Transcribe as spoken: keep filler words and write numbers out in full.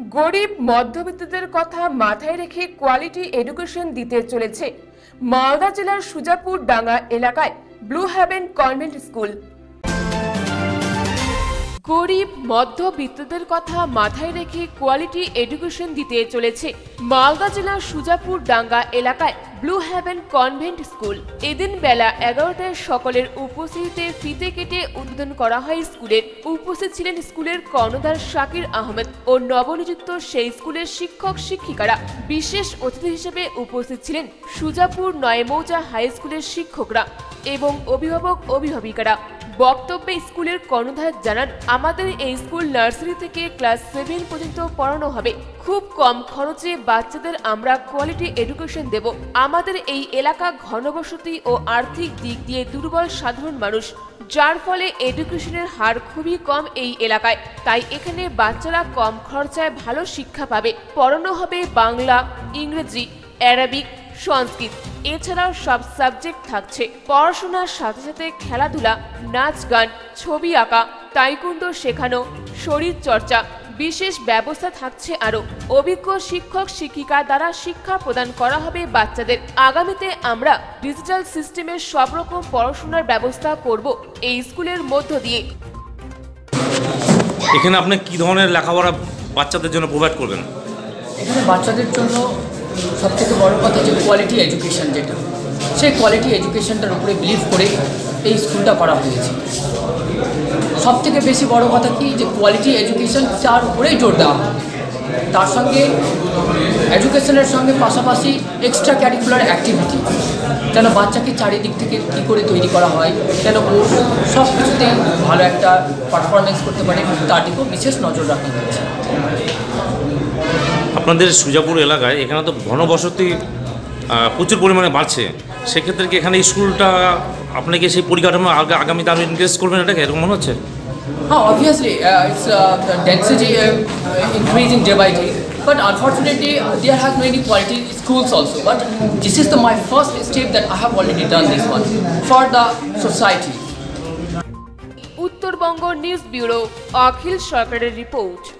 গরিব মধ্যবিত্তদের কথা মাথায় রেখে কোয়ালিটি এডুকেশন দিতে চলেছে মালদা জেলার সুজাপুর ডাঙ্গা এলাকায় ব্লু হেভেন কনভেন্ট স্কুল। গরিব মধ্যবিত্তদের কথা মাথায় রেখে কোয়ালিটি এডুকেশন দিতে চলেছে মালদা জেলার সুজাপুর ডাঙ্গা এলাকায় ব্লু হেভেন কনভেন্ট স্কুল। এদিন বেলা এগারোটায় সকলের উপস্থিতিতে ফিতে কেটে উদ্বোধন করা হয় স্কুলের। উপস্থিত ছিলেন স্কুলের কর্ণধার শাকির আহমেদ ও নবনিযুক্ত সেই স্কুলের শিক্ষক শিক্ষিকারা। বিশেষ অতিথি হিসেবে উপস্থিত ছিলেন সুজাপুর নয় মৌজা হাই স্কুলের শিক্ষকরা এবং অভিভাবক অভিভাবিকারা। বক্তব্যে স্কুলের কর্ণধার জানান, আমাদের এই স্কুল নার্সারি থেকে ক্লাস সেভেন পর্যন্ত পড়ানো হবে। খুব কম খরচে বাচ্চাদের আমরা কোয়ালিটি এডুকেশন দেব। আমাদের এই এলাকা ঘনবসতি ও আর্থিক দিক দিয়ে দুর্বল সাধারণ মানুষ, যার ফলে এডুকেশনের হার খুবই কম এই এলাকায়। তাই এখানে বাচ্চারা কম খরচায় ভালো শিক্ষা পাবে। পড়ানো হবে বাংলা, ইংরেজি, অ্যারাবিক, সংস্কৃত, এছাড়াও সব সাবজেক্ট থাকছে। পড়াশোনার সাথে সাথে খেলাধুলা, নাচ গান, ছবি আঁকা, তাইকুন্ডো শেখানো, শরীর চর্চা, বিশেষ ব্যবস্থা থাকছে। আরও অভিজ্ঞ শিক্ষক শিক্ষিকা দ্বারা শিক্ষা প্রদান করা হবে বাচ্চাদের। আগামীতে আমরা ডিজিটাল সিস্টেমের সব রকম পড়াশোনার ব্যবস্থা করব এই স্কুলের মধ্য দিয়ে। এখানে আপনি কি ধরনের লেখাপড়া বাচ্চাদের জন্য প্রোভাইড করবেন? এখানে বাচ্চাদের জন্য সবথেকে বড় কথা যে কোয়ালিটি এডুকেশন, যেটা সেই কোয়ালিটি এডুকেশনটার উপরে বিলিভ করে এই স্কুলটা করা হয়েছে। সবথেকে বেশি বড় কথা কি, যে কোয়ালিটি এডুকেশন তার উপরেই জোর দেওয়া হবে। তার সঙ্গে এডুকেশনের সঙ্গে পাশাপাশি এক্সট্রা ক্যারিকুলার অ্যাক্টিভিটি, যেন বাচ্চাকে চারিদিক থেকে কী করে তৈরি করা হয়, যেন ও সব কিছুতেই ভালো একটা পারফরমেন্স করতে পারে, তার দিকেও বিশেষ নজর রাখা হয়েছে। আপনাদের সুজাপুর এলাকায় এখানে তো ঘনবসতি প্রচুর পরিমাণে বাড়ছে, সেক্ষেত্রে কি এখানে স্কুলটা আপনাকে সেই পরিকাঠামো আগামীতে আরও ইনক্রিজ করবেন, এটাকে এরকম মনে হচ্ছে? হ্যাঁ, obviously it's density increasing day by day, but unfortunately there has many quality schools also, but this is the my first step that I have already done this one for the society. Uttarbanga news bureau, Akhil সরকারের report.